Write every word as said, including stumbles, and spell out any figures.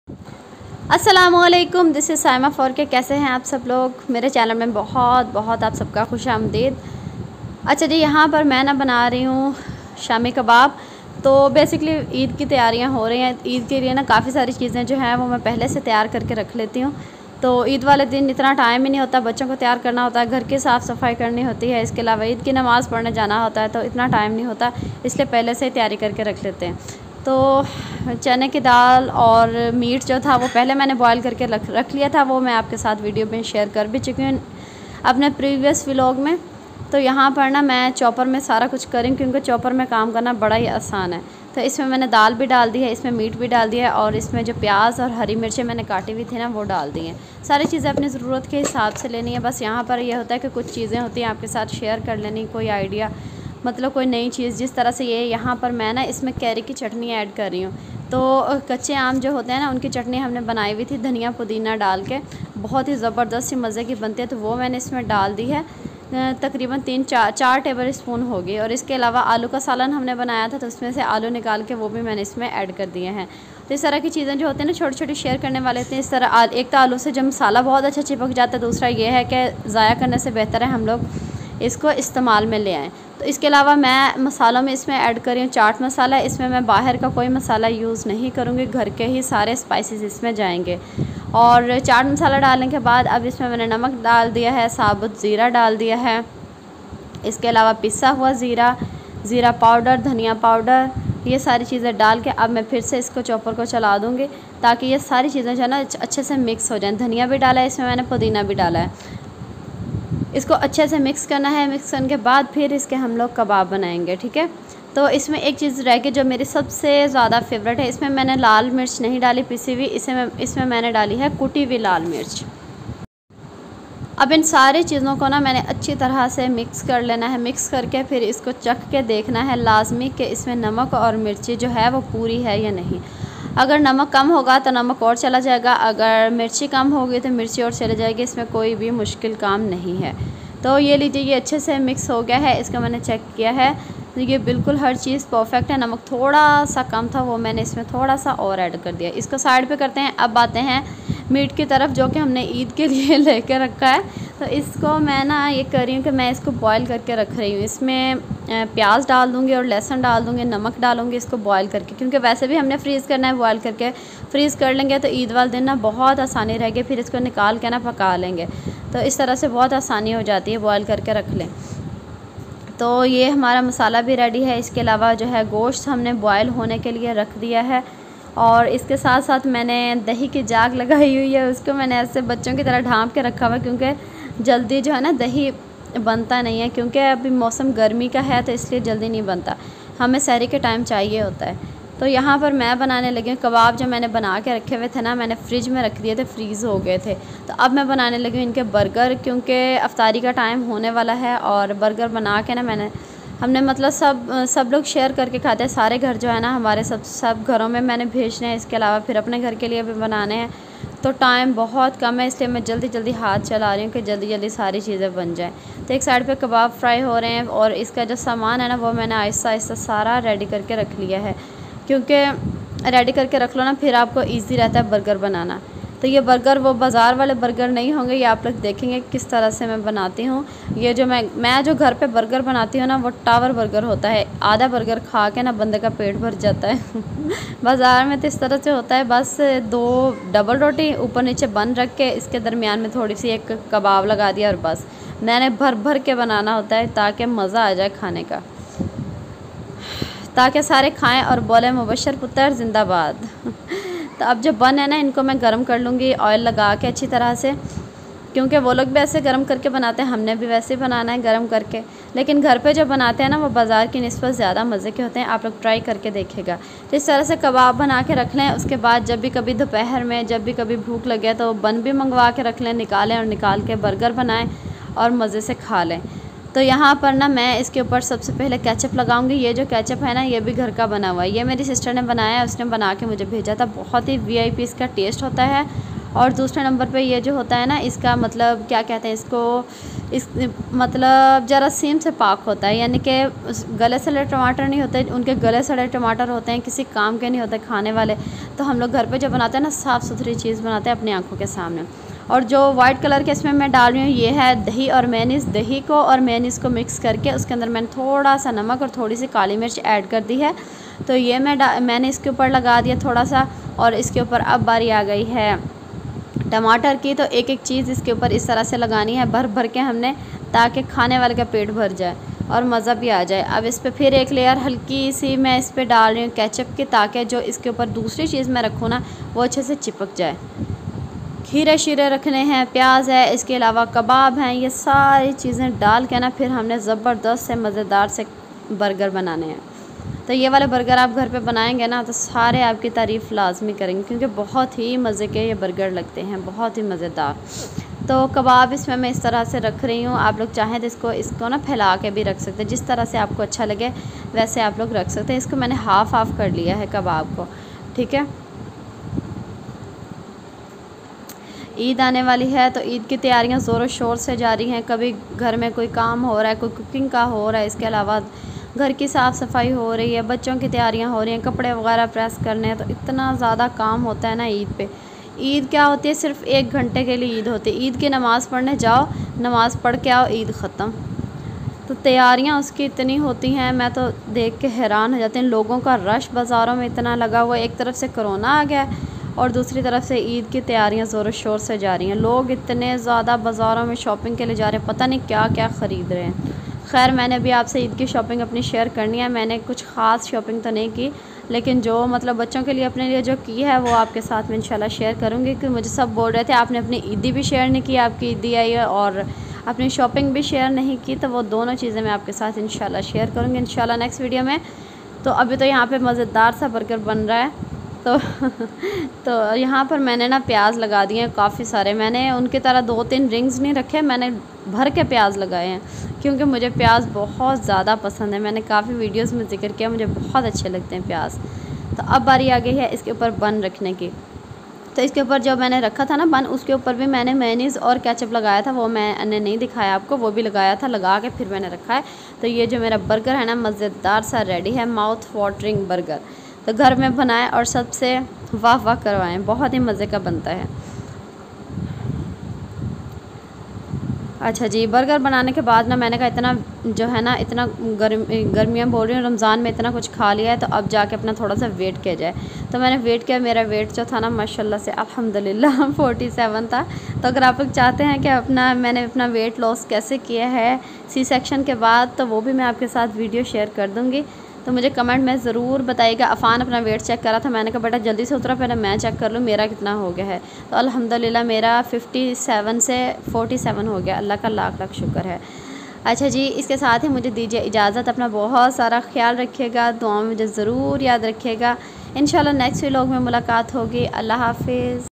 अस्सलामुअलैकुम, this is Saima four के। कैसे हैं आप सब लोग? मेरे चैनल में बहुत बहुत आप सबका खुश आमदीद। अच्छा जी, यहाँ पर मैं ना बना रही हूँ शामी कबाब। तो बेसिकली ईद की तैयारियाँ हो रही हैं। ईद के लिए ना काफ़ी सारी चीज़ें जो हैं वो मैं पहले से तैयार करके रख लेती हूँ। तो ईद वाले दिन इतना टाइम ही नहीं होता, बच्चों को तैयार करना होता है, घर की साफ़ सफाई करनी होती है, इसके अलावा ईद की नमाज़ पढ़ने जाना होता है, तो इतना टाइम नहीं होता, इसलिए पहले से ही तैयारी करके रख लेते हैं। तो चने की दाल और मीट जो था वो पहले मैंने बॉईल करके रख रख लिया था, वो मैं आपके साथ वीडियो में शेयर कर भी चुकी हूँ अपने प्रीवियस व्लॉग में। तो यहाँ पर ना मैं चॉपर में सारा कुछ करूँ क्योंकि चॉपर में काम करना बड़ा ही आसान है। तो इसमें मैंने दाल भी डाल दी है, इसमें मीट भी डाल दिया है और इसमें जो प्याज और हरी मिर्चें मैंने काटी हुई थी ना वो डाल दी हैं। सारी चीज़ें अपनी ज़रूरत के हिसाब से लेनी है। बस यहाँ पर यह होता है कि कुछ चीज़ें होती हैं आपके साथ शेयर कर लेनी, कोई आइडिया मतलब कोई नई चीज़। जिस तरह से ये यहाँ पर मैं ना इसमें कैरी की चटनी ऐड कर रही हूँ। तो कच्चे आम जो होते हैं ना उनकी चटनी हमने बनाई हुई थी धनिया पुदीना डाल के, बहुत ही ज़बरदस्त सी मज़े की बनती है, तो वो मैंने इसमें डाल दी है। तकरीबन तीन चार चार टेबल स्पून होगी। और इसके अलावा आलू का सालन हमने बनाया था, तो उसमें से आलू निकाल के वो भी मैंने इसमें ऐड कर दिए हैं। तो इस तरह की चीज़ें जो होती हैं ना छोटी छोटी शेयर करने वाले होते हैं। इस तरह एक तो आलू से जो मसाला बहुत अच्छा चिपक जाता है, दूसरा ये है कि ज़ाया करने से बेहतर है हम लोग इसको इस्तेमाल में ले आएँ। तो इसके अलावा मैं मसालों में इसमें ऐड कर रही हूँ चाट मसाला। इसमें मैं बाहर का कोई मसाला यूज़ नहीं करूँगी, घर के ही सारे स्पाइसेस इसमें जाएंगे। और चाट मसाला डालने के बाद अब इसमें मैंने नमक डाल दिया है, साबुत ज़ीरा डाल दिया है, इसके अलावा पिसा हुआ ज़ीरा, ज़ीरा पाउडर, धनिया पाउडर, ये सारी चीज़ें डाल के अब मैं फिर से इसको चॉपर को चला दूँगी ताकि ये सारी चीज़ें जो है ना अच्छे से मिक्स हो जाएँ। धनिया भी डाला है इसमें मैंने, पुदीना भी डाला है। इसको अच्छे से मिक्स करना है। मिक्स करने के बाद फिर इसके हम लोग कबाब बनाएंगे, ठीक है। तो इसमें एक चीज़ रह गई जो मेरी सबसे ज़्यादा फेवरेट है, इसमें मैंने लाल मिर्च नहीं डाली पिसी हुई, इसे मैं इसमें मैंने डाली है कुटी हुई लाल मिर्च। अब इन सारी चीज़ों को ना मैंने अच्छी तरह से मिक्स कर लेना है। मिक्स करके फिर इसको चख के देखना है लाजमी कि इसमें नमक और मिर्ची जो है वो पूरी है या नहीं। अगर नमक कम होगा तो नमक और चला जाएगा, अगर मिर्ची कम होगी तो मिर्ची और चली जाएगी। इसमें कोई भी मुश्किल काम नहीं है। तो ये लीजिए, ये अच्छे से मिक्स हो गया है। इसका मैंने चेक किया है, तो ये बिल्कुल हर चीज़ परफेक्ट है। नमक थोड़ा सा कम था, वो मैंने इसमें थोड़ा सा और ऐड कर दिया। इसको साइड पे करते हैं। अब आते हैं मीट की तरफ जो कि हमने ईद के लिए लेकर रखा है। तो इसको मैं ना ये कर रही हूँ कि मैं इसको बॉईल करके रख रही हूँ। इसमें प्याज डाल दूँगी और लहसुन डाल दूँगी, नमक डालूँगी इसको बॉईल करके, क्योंकि वैसे भी हमने फ्रीज़ करना है। बॉईल करके फ्रीज़ कर लेंगे तो ईद वाले दिन ना बहुत आसानी रहेगी, फिर इसको निकाल के ना पका लेंगे। तो इस तरह से बहुत आसानी हो जाती है, बॉईल करके रख लें। तो ये हमारा मसाला भी रेडी है। इसके अलावा जो है गोश्त हमने बॉयल होने के लिए रख दिया है और इसके साथ साथ मैंने दही की जाग लगाई हुई है, उसको मैंने ऐसे बच्चों की तरह ढाँप के रखा हुआ है, क्योंकि जल्दी जो है ना दही बनता नहीं है, क्योंकि अभी मौसम गर्मी का है तो इसलिए जल्दी नहीं बनता, हमें सहरी के टाइम चाहिए होता है। तो यहाँ पर मैं बनाने लगी हूँ कबाब। जो मैंने बना के रखे हुए थे ना, मैंने फ्रिज में रख दिए थे, फ्रीज़ हो गए थे। तो अब मैं बनाने लगी हूँ इनके बर्गर, क्योंकि अफ्तारी का टाइम होने वाला है। और बर्गर बना के ना मैंने हमने मतलब सब सब लोग शेयर करके खाते हैं। सारे घर जो है ना हमारे सब सब घरों में मैंने भेजने हैं। इसके अलावा फिर अपने घर के लिए भी बनाने हैं। तो टाइम बहुत कम है, इसलिए मैं जल्दी जल्दी हाथ चला रही हूँ कि जल्दी जल्दी सारी चीज़ें बन जाएँ। तो एक साइड पे कबाब फ्राई हो रहे हैं और इसका जो सामान है ना वो मैंने आहिस्ता आहिस्ता सारा रेडी करके रख लिया है, क्योंकि रेडी करके रख लो ना फिर आपको ईजी रहता है बर्गर बनाना। तो ये बर्गर वो बाज़ार वाले बर्गर नहीं होंगे, ये आप लोग देखेंगे किस तरह से मैं बनाती हूँ। ये जो मैं मैं जो घर पे बर्गर बनाती हूँ ना वो टावर बर्गर होता है। आधा बर्गर खा के ना बंदे का पेट भर जाता है। बाज़ार में तो इस तरह से होता है, बस दो डबल रोटी ऊपर नीचे बन रख के इसके दरमियान में थोड़ी सी एक कबाब लगा दिया और बस। मैंने भर भर के बनाना होता है ताकि मज़ा आ जाए खाने का, ताकि सारे खाएं और बोले मुबशर पुत्र जिंदाबाद। तो अब जो बन है ना इनको मैं गरम कर लूँगी ऑयल लगा के अच्छी तरह से, क्योंकि वो लोग भी ऐसे गरम करके बनाते हैं, हमने भी वैसे ही बनाना है गरम करके। लेकिन घर पे जो बनाते हैं ना वो बाज़ार की निस्बत ज़्यादा मज़े के होते हैं, आप लोग ट्राई करके देखिएगा। तो इस तरह से कबाब बना के रख लें। उसके बाद जब भी कभी दोपहर में जब भी कभी भूख लगे तो बन भी मंगवा के रख लें, निकालें और निकाल के बर्गर बनाएँ और मज़े से खा लें। तो यहाँ पर ना मैं इसके ऊपर सबसे पहले केचप लगाऊंगी। ये जो केचप है ना ये भी घर का बना हुआ है, ये मेरी सिस्टर ने बनाया है, उसने बना के मुझे भेजा था। बहुत ही वीआईपी इसका टेस्ट होता है और दूसरे नंबर पे ये जो होता है ना, इसका मतलब क्या कहते हैं इसको, इस मतलब जरासीम से पाक होता है, यानी कि गले सड़े टमाटर नहीं होते, उनके गले सड़े टमाटर होते हैं, किसी काम के नहीं होते खाने वाले। तो हम लोग घर पे जब बनाते हैं ना, साफ़ सुथरी चीज़ बनाते हैं अपनी आंखों के सामने। और जो वाइट कलर के इसमें मैं डाल रही हूँ, ये है दही और मेयोनीज़। दही को और मेयोनीज़ को मिक्स करके उसके अंदर मैंने थोड़ा सा नमक और थोड़ी सी काली मिर्च ऐड कर दी है। तो ये मैं मैंने इसके ऊपर लगा दिया थोड़ा सा, और इसके ऊपर अब बारी आ गई है टमाटर की। तो एक एक चीज़ इसके ऊपर इस तरह से लगानी है, भर भर के हमने, ताकि खाने वाले का पेट भर जाए और मज़ा भी आ जाए। अब इस पर फिर एक लेयर हल्की सी मैं इस पर डाल रही हूँ केचप की, ताकि जो इसके ऊपर दूसरी चीज़ मैं रखूँ ना, वो अच्छे से चिपक जाए। खीरे शीरे रखने हैं, प्याज है, इसके अलावा कबाब हैं, ये सारी चीज़ें डाल के ना फिर हमने ज़बरदस्त से मज़ेदार से बर्गर बनाने हैं। तो ये वाले बर्गर आप घर पे बनाएंगे ना, तो सारे आपकी तारीफ़ लाजमी करेंगे, क्योंकि बहुत ही मज़े के ये बर्गर लगते हैं, बहुत ही मज़ेदार। तो कबाब इसमें मैं इस तरह से रख रही हूँ। आप लोग चाहें तो इसको इसको ना फैला के भी रख सकते हैं, जिस तरह से आपको अच्छा लगे वैसे आप लोग रख सकते हैं। इसको मैंने हाफ़ हाफ़ कर लिया है कबाब को, ठीक है। ईद आने वाली है, तो ईद की तैयारियां ज़ोरों शोर से जारी हैं। कभी घर में कोई काम हो रहा है, कोई कुकिंग का हो रहा है, इसके अलावा घर की साफ़ सफाई हो रही है, बच्चों की तैयारियां हो रही हैं, कपड़े वगैरह प्रेस करने हैं। तो इतना ज़्यादा काम होता है ना ईद पे। ईद क्या होती है, सिर्फ एक घंटे के लिए ईद होती है। ईद की नमाज़ पढ़ने जाओ, नमाज़ पढ़ के आओ, ईद ख़त्म। तो तैयारियां उसकी इतनी होती हैं, मैं तो देख के हैरान हो जाती हूँ। लोगों का रश बाज़ारों में इतना लगा हुआ है, एक तरफ से कोरोना आ गया और दूसरी तरफ से ईद की तैयारियां ज़ोरों शोर से जा रही हैं। लोग इतने ज़्यादा बाज़ारों में शॉपिंग के लिए जा रहे हैं, पता नहीं क्या क्या ख़रीद रहे हैं। खैर, मैंने भी आपसे ईद की शॉपिंग अपनी शेयर करनी है। मैंने कुछ ख़ास शॉपिंग तो नहीं की, लेकिन जो मतलब बच्चों के लिए अपने लिए जो की है वो आपके साथ में इंशाल्लाह शेयर करूँगी। कि मुझे सब बोल रहे थे आपने अपनी ईदी भी शेयर नहीं की, आपकी ईदी आई है और अपनी शॉपिंग भी शेयर नहीं की। तो वो दोनों चीज़ें मैं आपके साथ इंशाल्लाह शेयर करूँगी इंशाल्लाह नेक्स्ट वीडियो में। तो अभी तो यहाँ पे मज़ेदार सा बर्गर बन रहा है। तो तो यहाँ पर मैंने ना प्याज लगा दिए हैं काफ़ी सारे। मैंने उनकी तरह दो तीन रिंग्स नहीं रखे, मैंने भर के प्याज लगाए हैं, क्योंकि मुझे प्याज बहुत ज़्यादा पसंद है। मैंने काफ़ी वीडियोस में जिक्र किया, मुझे बहुत अच्छे लगते हैं प्याज। तो अब बारी आ गई है इसके ऊपर बन रखने की। तो इसके ऊपर जो मैंने रखा था ना बन, उसके ऊपर भी मैंने मेयोनीज़ और केचप लगाया था, वो मैंने नहीं दिखाया आपको, वो भी लगाया था, लगा के फिर मैंने रखा है। तो ये जो मेरा बर्गर है ना, मज़ेदार सा रेडी है, माउथ वाटरिंग बर्गर। तो घर में बनाएं और सबसे वाह वाह करवाएं, बहुत ही मज़े का बनता है। अच्छा जी, बर्गर बनाने के बाद ना मैंने कहा इतना जो है ना, इतना गर्म गर्मियाँ बोल रही हूँ, रमज़ान में इतना कुछ खा लिया है, तो अब जाके अपना थोड़ा सा वेट किया जाए। तो मैंने वेट किया, मेरा वेट जो था ना माशाल्लाह से अल्हम्दुलिल्लाह फोर्टी सेवन था। तो अगर आप लोग चाहते हैं कि अपना मैंने अपना वेट लॉस कैसे किया है सी सेक्शन के बाद, तो वो भी मैं आपके साथ वीडियो शेयर कर दूँगी। तो मुझे कमेंट में ज़रूर बताइएगा। अफ़ान अपना वेट चेक करा था, मैंने कहा बेटा जल्दी से उतरा, पहले मैं चेक कर लूँ मेरा कितना हो गया है। तो अल्हम्दुलिल्लाह मेरा फिफ्टी सेवन से फोर्टी सेवन हो गया, अल्लाह का लाख लाख शुक्र है। अच्छा जी, इसके साथ ही मुझे दीजिए इजाज़त। अपना बहुत सारा ख्याल रखिएगा, दुआ में मुझे ज़रूर याद रखिएगा। इंशाल्लाह नेक्स्ट व्लॉग में मुलाकात होगी। अल्लाह हाफिज़।